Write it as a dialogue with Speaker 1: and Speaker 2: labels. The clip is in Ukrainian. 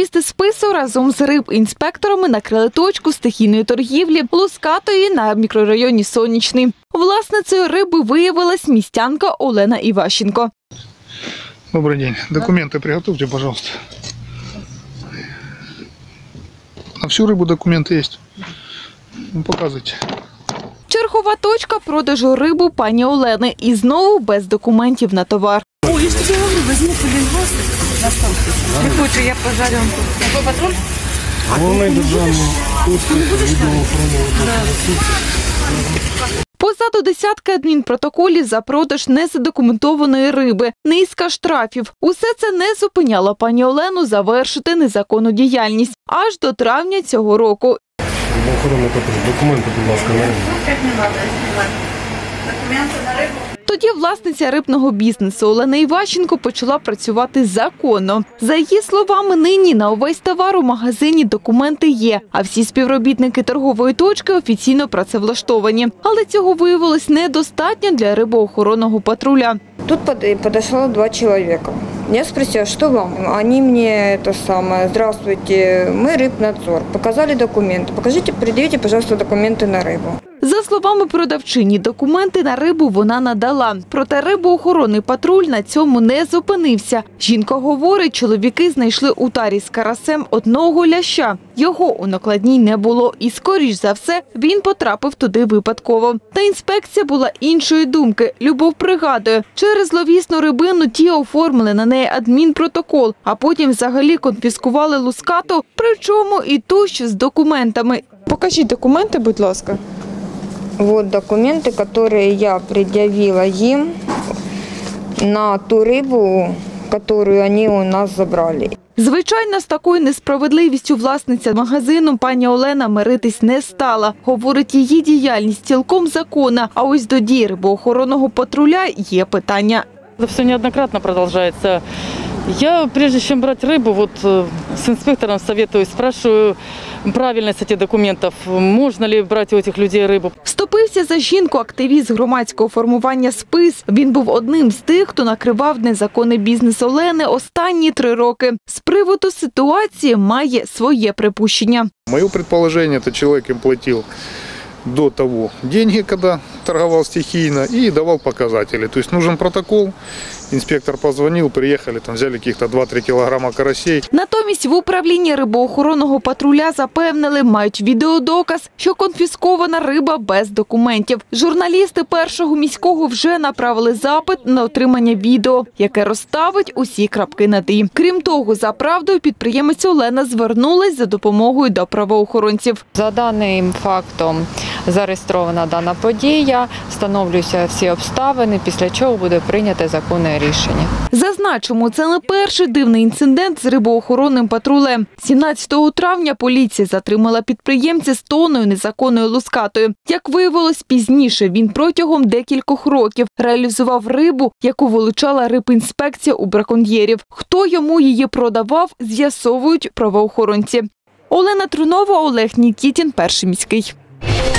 Speaker 1: Журналісти спису разом з рибінспекторами накрили точку стихійної торгівлі лускатої на мікрорайоні Сонячний. Власницею риби виявилась містянка Олена Іващенко.
Speaker 2: Добрый день. Документы приготовьте, пожалуйста. На всю рыбу документы есть. Ну, показывайте.
Speaker 1: Чергова точка продажу рибу пані Олени. І знову без документів на товар.
Speaker 3: Ой, я ж тебе говорю, возьми полингвоз на станцию. Не хочу, я пожарю. Какой патруль?
Speaker 4: Головний державний успіх відеоохоронного.
Speaker 1: Позаду десятки адмінпротоколів за продаж незадокументованої риби, низка штрафів. Усе це не зупиняло пані Олену завершити незаконну діяльність аж до травня цього року.
Speaker 4: Охоронний патруль. Документи, будь ласка, на рибу.
Speaker 3: Документы на рыбу.
Speaker 1: Тоді власниця рибного бізнесу Олена Іващенко почала працювати законно. За її словами, нині на увесь товар у магазині документи є, а всі співробітники торгової точки офіційно працевлаштовані. Але цього виявилось недостатньо для рибоохоронного патруля.
Speaker 5: Тут подошло 2 человека. Я спросила, что вам? Они мне здравствуйте, мы рыбнадзор. Показали документы. Предъявите, пожалуйста, документы на рыбу.
Speaker 1: За словами продавчині, документи на рибу вона надала. Проте рибоохоронний патруль на цьому не зупинився. Жінка говорить, чоловіки знайшли у тарі з карасем одного ляща. Його у накладній не було і, скоріш за все, він потрапив туди випадково. Та інспекція була іншої думки. Любов пригадує, через зловісну рибину ті оформили на неї адмінпротокол, а потім взагалі конфіскували лускату, причому і ту, що з документами.
Speaker 6: Покажіть документи, будь ласка.
Speaker 5: Вот документы, которые я предъявила им на ту рыбу, которую они у нас забрали.
Speaker 1: Звичайно, з такою несправедливістю власниця магазину пані Олена миритись не стала. Говорить, її діяльність цілком законна, а ось до дій рибоохоронного патруля є питання.
Speaker 7: Это все неоднократно продолжается. Я, прежде чем брать рыбу, с инспектором советуюсь, спрашиваю правильность этих документов, можно ли брать у этих людей рыбу.
Speaker 1: Вступився за жінку активіст громадського формування «Спис». Він був одним з тих, хто накривав незаконний бізнес Олени останні 3 роки. З приводу ситуації має своє припущення.
Speaker 2: Мое предположение, это человек им платил до того деньги, когда торговал стихийно, и давал показатели. То есть нужен протокол, инспектор позвонил, приехали, там взяли каких-то 2-3 килограмма карасей.
Speaker 1: Натомість в управлінні рибоохоронного патруля запевнили, мають відеодоказ, що конфіскована риба без документів. Журналісти першого міського вже направили запит на отримання відео, яке розставить усі крапки над «і». Крім того, за правдою підприємець Олена звернулась за допомогою до правоохоронців.
Speaker 8: За даним фактом зареєстрована дана подія, встановлюються всі обставини, після чого буде прийнято законне рішення.
Speaker 1: Зазначимо, це не перший дивний інцидент з рибоохоронним патрулем. 17 травня поліція затримала підприємця з тонною незаконною лускатою. Як виявилось пізніше, він протягом декількох років реалізував рибу, яку вилучала рибінспекція у браконьєрів. Хто йому її продавав, з'ясовують правоохоронці. Олена Трунова, Олег Нікітін, Перший міський.